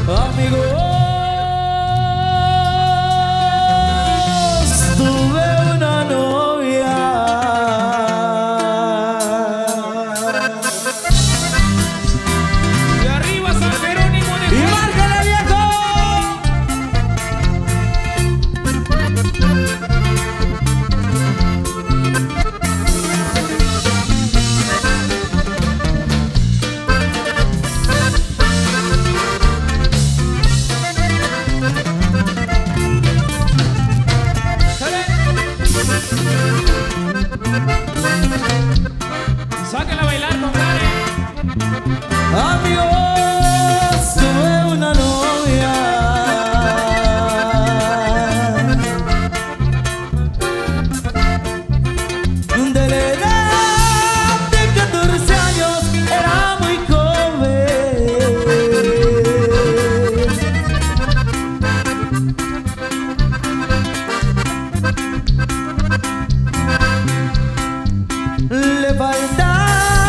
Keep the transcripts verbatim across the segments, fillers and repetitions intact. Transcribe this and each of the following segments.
Sáquenla a bailar, compadre. Amigos, tuve una novia de la edad de catorce años, era muy joven. Le faltaba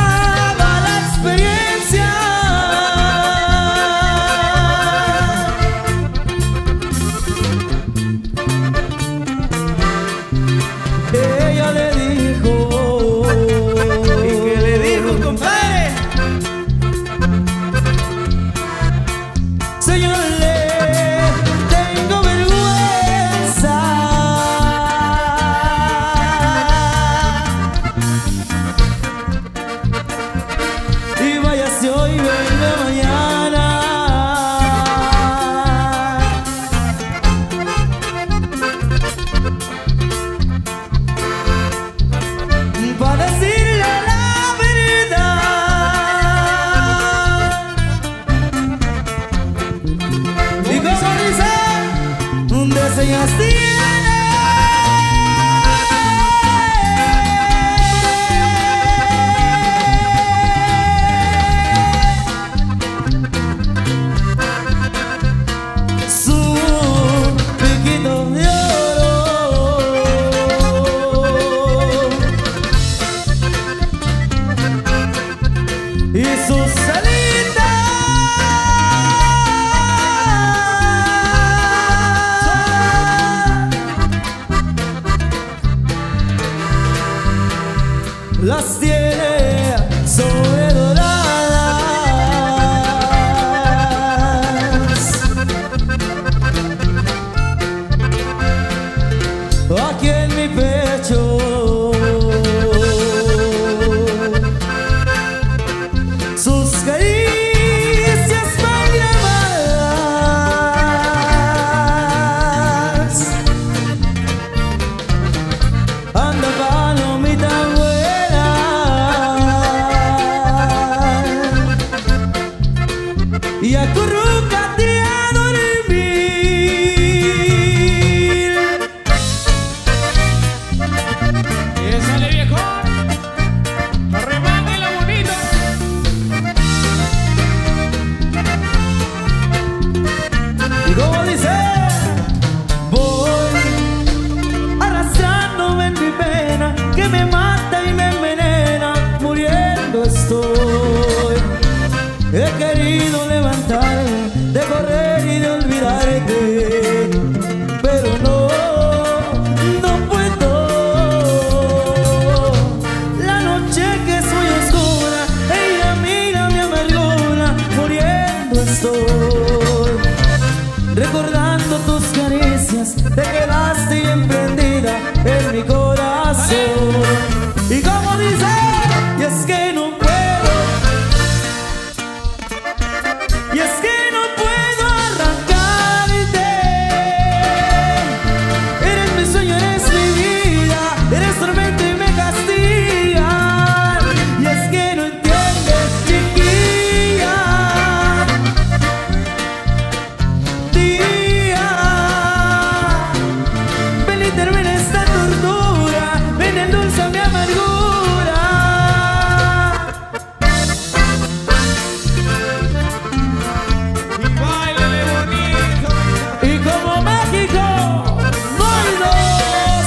hoy, venga mañana. Para decirle la verdad. Y con sonrisa de señas tiene. Y sus salidas las tiene sobredoradas. Aquí en mi pecho sus caricias van grabadas. Anda palomita buena, y acurrúcate a dormir. Y sale viejo, remángela bonito. Y como dice, voy arrastrándome en mi pena, que me mata y me envenena, muriendo estoy. He querido levantarme, de correr y de olvidarte, pero no, no puedo. La noche que es muy oscura, ella mira mi amargura, muriendo estoy. Recordando tus caricias, te quedaste bien prendida en mi corazón. Y como dice, y es que no puedo, y es que no puedo arrancarte. Eres mi sueño, eres mi vida, eres tormento y me castigas. Y es que no entiendes, chiquilla. Tía, ven y termina esta tortura, ven endulza mi amargura. Y báilale bonito. Y como México, no hay dos.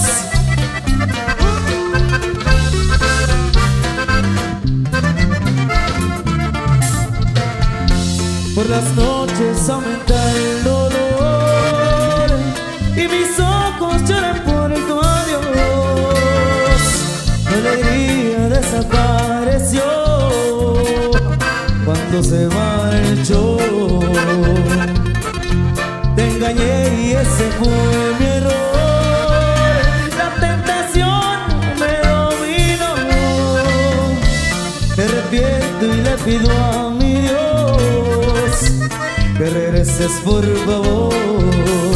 Por las noches aumentó pido a mi Dios que regreses por favor.